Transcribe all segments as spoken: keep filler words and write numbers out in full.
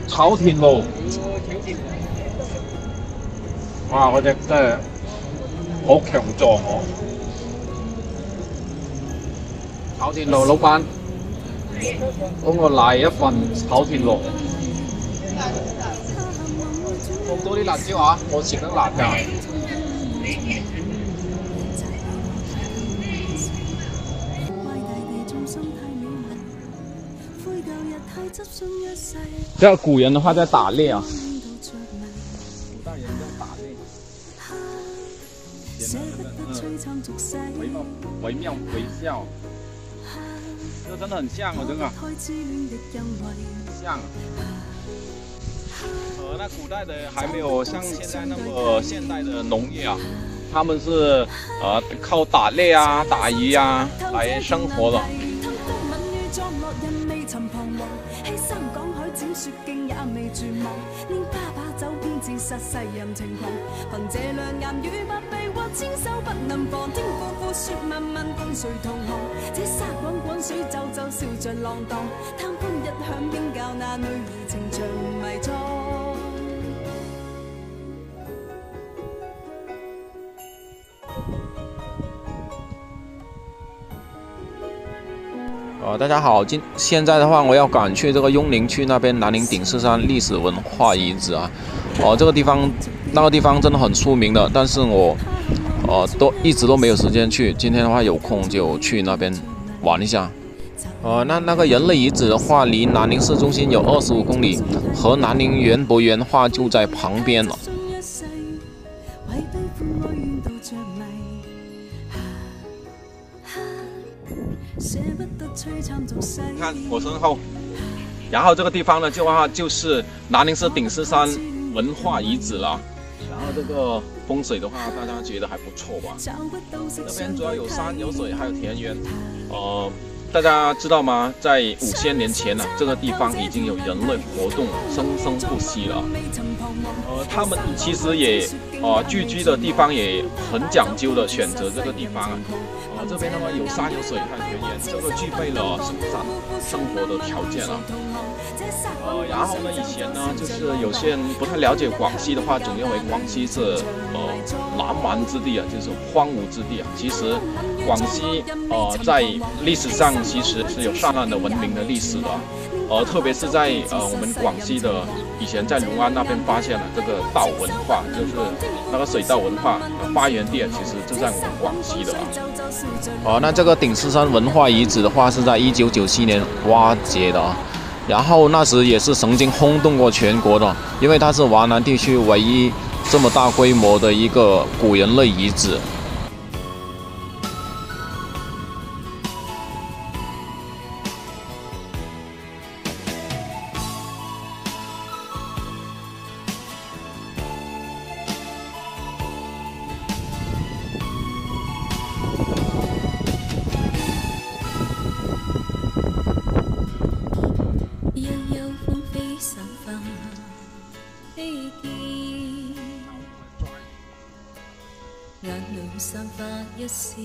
炒田路，哇！嗰只真係好強壯喎。炒田路老闆，幫我嚟一份炒田路。放多啲辣椒啊！我食得辣㗎。这古人的话在打猎啊。古代人在打猎。惟妙惟妙惟肖，这真的很像哦，这个像。呃，那古代的还没有像现在那么现代的农业啊，他们是呃靠打猎啊、打鱼啊来生活的。展雪徑也未絕望，拈花把酒偏自殺世人情狂。憑這兩眼與百臂或千手不能防，天闊闊雪漫漫共誰同航？這沙滾滾水皺皺笑着浪蕩，貪歡一晌應教那女兒情長迷藏。呃，大家好，今现在的话，我要赶去这个雍宁区那边南宁顶狮山历史文化遗址啊。哦、呃，这个地方，那个地方真的很出名的，但是我，呃，都一直都没有时间去。今天的话有空就去那边玩一下。呃，那那个人类遗址的话，离南宁市中心有二十五公里，和南宁园博园话就在旁边了。你看我身后，然后这个地方呢，就话就是南宁市顶狮山文化遗址了。然后这个风水的话，大家觉得还不错吧？这边主要有山有水，还有田园。呃，大家知道吗？在五千年前呢、啊，这个地方已经有人类活动生生不息了。呃，他们其实也呃聚居的地方也很讲究的选择这个地方啊。呃，这边的话有山有水还有田园，这个具备了生产生活的条件啊。呃，然后呢，以前呢，就是有些人不太了解广西的话，总认为广西是呃南蛮之地啊，就是荒芜之地啊。其实广西呃在历史上其实是有灿烂的文明的历史的。呃，特别是在呃我们广西的以前在隆安那边发现了这个稻文化，就是那个水稻文化发源地，其实就在我们广西的啊。哦，那这个顶狮山文化遗址的话，是在一九九七年挖掘的啊。然后那时也是曾经轰动过全国的，因为它是华南地区唯一这么大规模的一个古人类遗址。眼裏散發一絲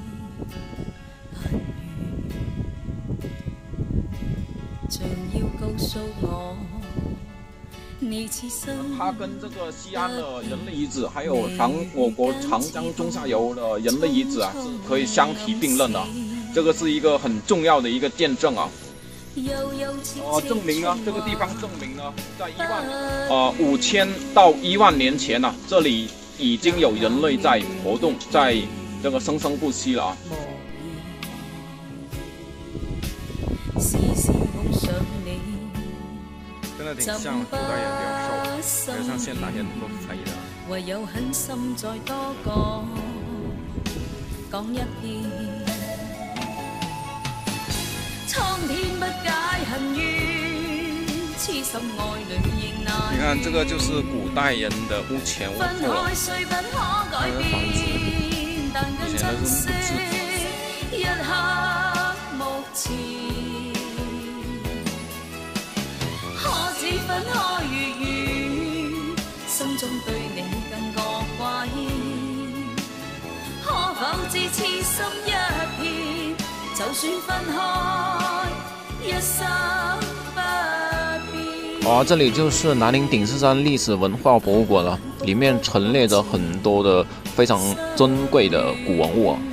恨怨，像要告訴我，你此生。它跟这个西安的人类遗址，还有长我国长江中下游的人类遗址啊，是可以相提并论的。这个是一个很重要的一个见证啊。呃，证明呢，这个地方证明呢，在一万呃五千到一万年前呢、啊，这里已经有人类在活动，在这个生生不息了啊。真的挺像古代人比較瘦，還有像現代人都肥了。唯有狠心再多講講一遍，蒼天不解恨怨，痴心愛侶仍難。你看，這個就是古代人的屋前屋後了，他的房子以前都是木質。一刻目前，可知分開與遠，心中對你更覺掛牽。可否知痴心一片，就算分開，一生不變。 哦，这里就是南宁鼎狮山历史文化博物馆了，里面陈列着很多的非常珍贵的古文物啊。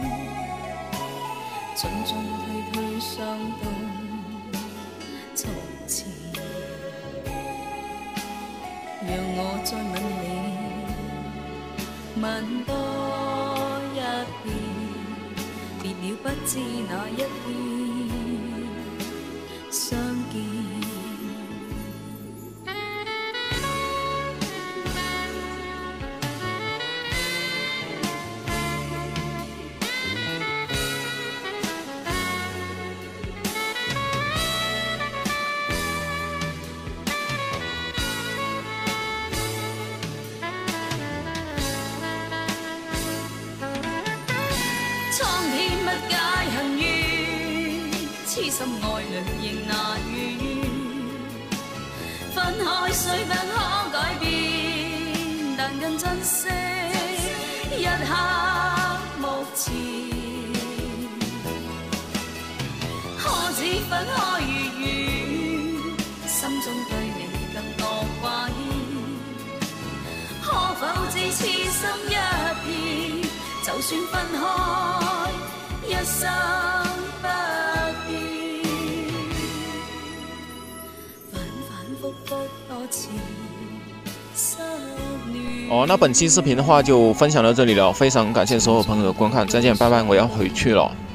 讓我再吻你，吻多一遍，別了不知哪一天相見。蒼天不解恨怨，痴心愛侶仍難預。分開雖不可改變，但更珍惜一刻目前。可知分開如願，心中對你更多掛牽。可否知痴心一片？就算分開，一生不變。反反覆覆多次失戀。 哦，那本期视频的话就分享到这里了，非常感谢所有朋友的观看，再见，拜拜，我要回去了。